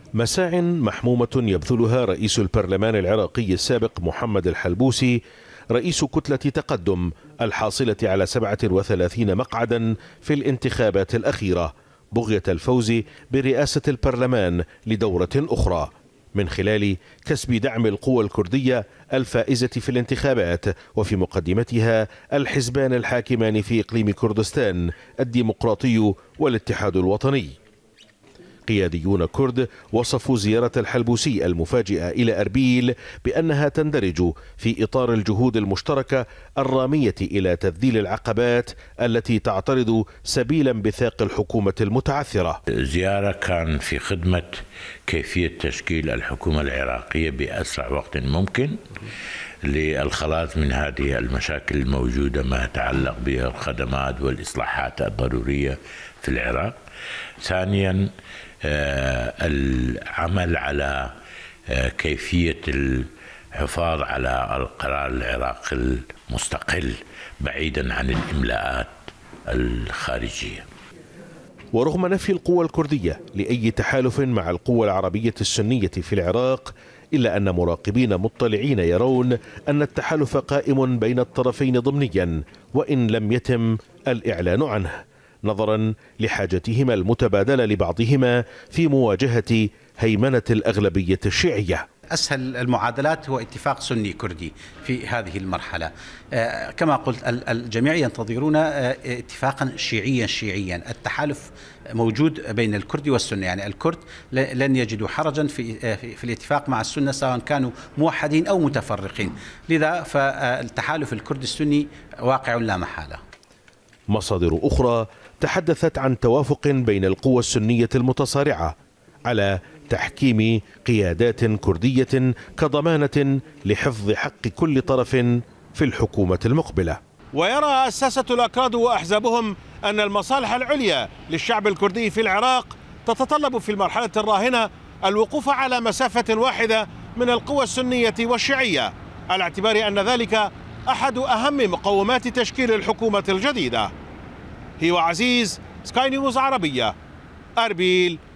مساع محمومة يبذلها رئيس البرلمان العراقي السابق محمد الحلبوسي رئيس كتلة تقدم الحاصلة على 37 مقعدا في الانتخابات الأخيرة بغية الفوز برئاسة البرلمان لدورة أخرى من خلال كسب دعم القوى الكردية الفائزة في الانتخابات، وفي مقدمتها الحزبان الحاكمان في إقليم كردستان الديمقراطي والاتحاد الوطني. قياديون كرد وصفوا زيارة الحلبوسي المفاجئة إلى أربيل بأنها تندرج في إطار الجهود المشتركة الرامية إلى تذليل العقبات التي تعترض سبيل انبثاق الحكومة المتعثرة. زيارة كان في خدمة كيفية تشكيل الحكومة العراقية بأسرع وقت ممكن للخلاص من هذه المشاكل الموجودة ما يتعلق بالخدمات والإصلاحات الضرورية في العراق. ثانيا العمل على كيفية الحفاظ على القرار العراقي المستقل بعيدا عن الإملاءات الخارجية. ورغم نفي القوى الكردية لأي تحالف مع القوى العربية السنية في العراق، إلا أن مراقبين مطلعين يرون أن التحالف قائم بين الطرفين ضمنيا وإن لم يتم الإعلان عنه، نظرا لحاجتهما المتبادلة لبعضهما في مواجهة هيمنة الأغلبية الشيعية. أسهل المعادلات هو اتفاق سني كردي في هذه المرحلة. كما قلت الجميع ينتظرون اتفاقا شيعيا. التحالف موجود بين الكرد والسنة، يعني الكرد لن يجدوا حرجا في الاتفاق مع السنة سواء كانوا موحدين أو متفرقين، لذا فالتحالف الكردي السني واقع لا محالة. مصادر أخرى تحدثت عن توافق بين القوى السنية المتصارعة على تحكيم قيادات كردية كضمانة لحفظ حق كل طرف في الحكومة المقبلة. ويرى الساسة الأكراد وأحزابهم أن المصالح العليا للشعب الكردي في العراق تتطلب في المرحلة الراهنة الوقوف على مسافة واحدة من القوى السنية والشيعية، على اعتبار أن ذلك أحد أهم مقومات تشكيل الحكومة الجديدة. هيو عزيز، سكاي نيوز عربية، أربيل.